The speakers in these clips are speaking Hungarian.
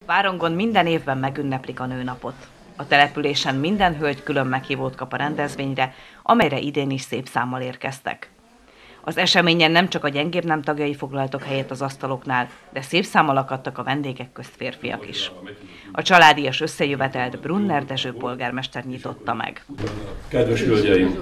Várongon minden évben megünneplik a nőnapot. A településen minden hölgy külön meghívót kap a rendezvényre, amelyre idén is szép számmal érkeztek. Az eseményen nem csak a gyengébb nem tagjai foglaltak helyet az asztaloknál, de szép számmal akadtak a vendégek közt férfiak is. A családias összejövetelt Brunner Dezső polgármester nyitotta meg. Kedves hölgyeim!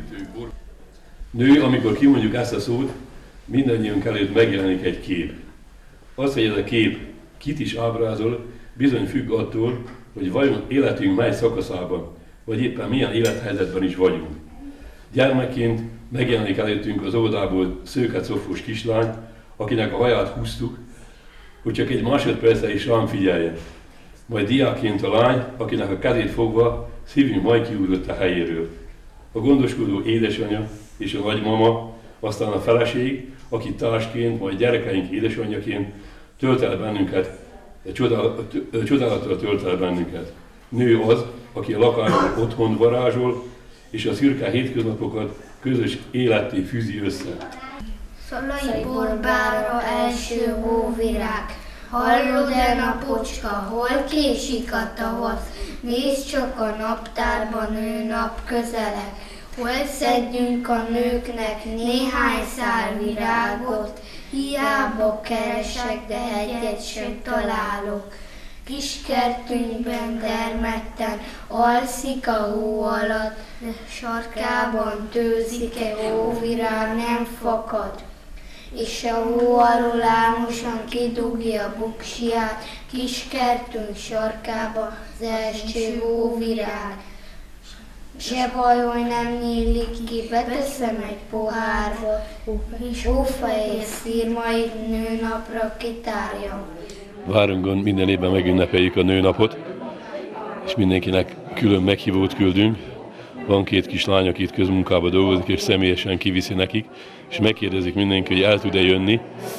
Nő, amikor kimondjuk ezt a szót, mindannyiunk előtt megjelenik egy kép. Az, hogy ez a kép kit is ábrázol, bizony függ attól, hogy vajon életünk mely szakaszában, vagy éppen milyen élethelyzetben is vagyunk. Gyermekként megjelenik előttünk az óvodából szőke cofós kislány, akinek a haját húztuk, hogy csak egy másodpercre is rám figyeljen. Majd diákként a lány, akinek a kezét fogva szívünk majd kiugrott a helyéről. A gondoskodó édesanyja és a nagymama, aztán a feleség, aki társként, majd gyerekeink édesanyjaként tölt el bennünket, csodálattal tölt el bennünket. Nő az, aki a lakásban otthont varázsol, és a szürke hétköznapokat közös életté fűzi össze. Szalai borbára első hóvirág, hallod-e napocska, hol késik a tavasz? Nézd csak a naptárban nőnap közeleg, hol szedjünk a nőknek néhány szál virágot, hiába keresek, de egyet sem találok. Kis kertünkben dermedten alszik a hó alatt, de sarkában tőzike hóvirág nem fakad. És a hó alól álmosan kidugja a buksiját, kis kertünk sarkába az első hóvirág. Se baj, hogy nem nyílik ki, beteszem egy pohárba, és hófehér szírmait nőnapra kitárjam. Várongon minden évben megünnepeljük a nőnapot, és mindenkinek külön meghívót küldünk. Van két kis lány, aki itt közmunkában dolgozik, és személyesen kiviszi nekik, és megkérdezik mindenki, hogy el tud-e jönni.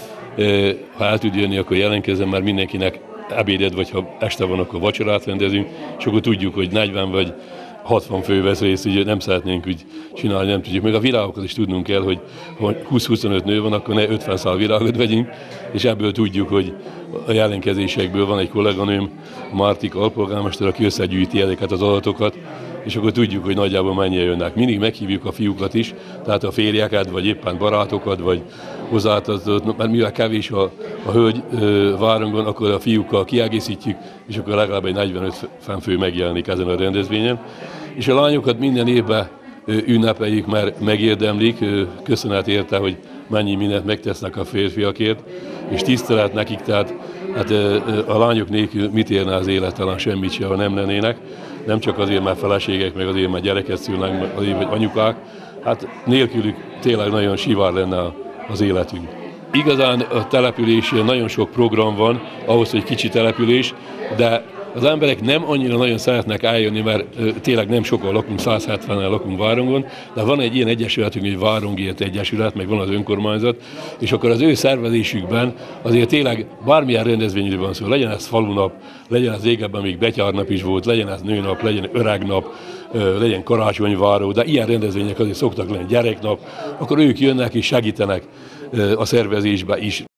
Ha el tud jönni, akkor jelentkezzen, mert mindenkinek ebédet, vagy ha este van, akkor vacsorát rendezünk, és akkor tudjuk, hogy 40 vagy 60 fő vesz részt, ugye nem szeretnénk úgy csinálni, nem tudjuk. Meg a virágokat is tudnunk kell, hogy ha 20-25 nő van, akkor ne 50 szál virágot vegyünk, és ebből tudjuk, hogy a jelentkezésekből van egy kolléganőm, Mártik alpolgármester, aki összegyűjti ezeket az adatokat, és akkor tudjuk, hogy nagyjából mennyien jönnek. Mindig meghívjuk a fiúkat is, tehát a férjeket, vagy éppen barátokat, vagy hozzátartozót, mert mivel kevés a hölgy Várongon, akkor a fiúkkal kiegészítjük, és akkor legalább egy 45 fő megjelenik ezen a rendezvényen. És a lányokat minden évben ünnepeljük, mert megérdemlik, köszönet érte, hogy mennyi mindent megtesznek a férfiakért, és tisztelet nekik, tehát hát a lányok nélkül mit érne az élet, talán semmit se, ha nem lennének. Nem csak azért, mert feleségek, meg azért, mert gyereket szülnek, azért, hogy anyukák, hát nélkülük tényleg nagyon sivár lenne az életünk. Igazán a településen nagyon sok program van, ahhoz, hogy kicsi település, de az emberek nem annyira nagyon szeretnek eljönni, mert tényleg nem sokan lakunk, 170-en lakunk Várongon, de van egy ilyen egyesületünk, egy Várongért Egyesület, meg van az önkormányzat, és akkor az ő szervezésükben azért tényleg bármilyen rendezvényről van szó, legyen ez falunap, legyen ez régebben még betyárnap is volt, legyen ez nőnap, legyen öregnap, legyen karácsonyváró, de ilyen rendezvények azért szoktak lenni, gyereknap, akkor ők jönnek és segítenek a szervezésbe is.